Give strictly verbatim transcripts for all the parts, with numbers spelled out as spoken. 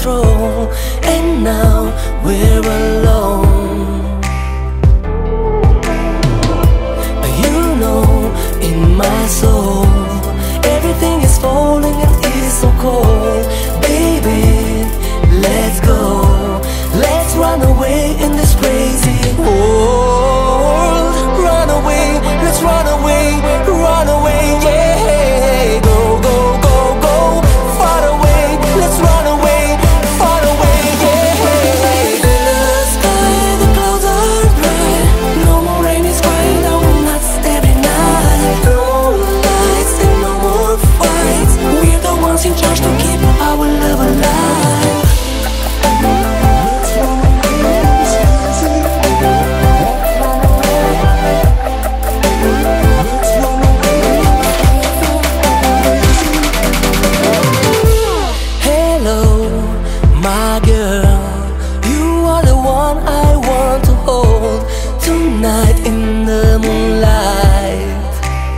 control, and now we're alone. You know, in my soul, everything is falling and it's so cold. Baby, let's go. Let's run away in this crazy world. Run away, let's run away, run away, yeah. Go, go, go, go, far away. Let's run away, far away, yeah. In the sky, the clouds are bright. No more rainy sky, I will not stay every night. No more lights and no more fights. We're the ones in charge to keep our love alive. Tonight in the moonlight,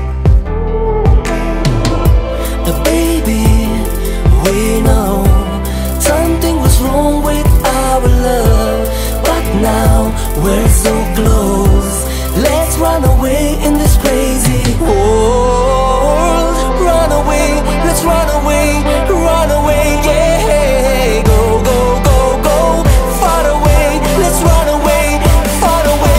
but baby, we know something was wrong with our love, but now we're so close. Let's run away in this crazy world. Run away, let's run away, run away, yeah. Go, go, go, go, far away. Let's run away, far away.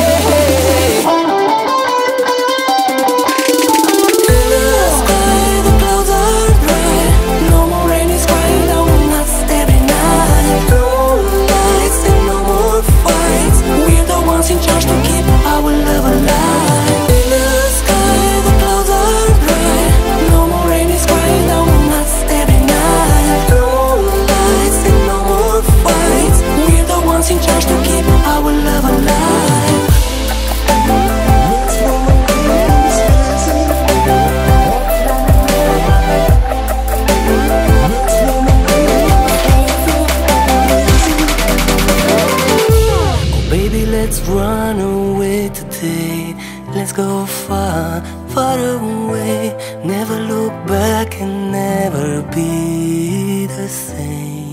In charge to keep our love alive. In the sky, the clouds are bright. No more rainy sky, I will not stay every night. No more lights and no more fights. We're the ones in charge to keep our love alive. Baby, let's run away today. Let's go far, far away. Never look back and never be the same.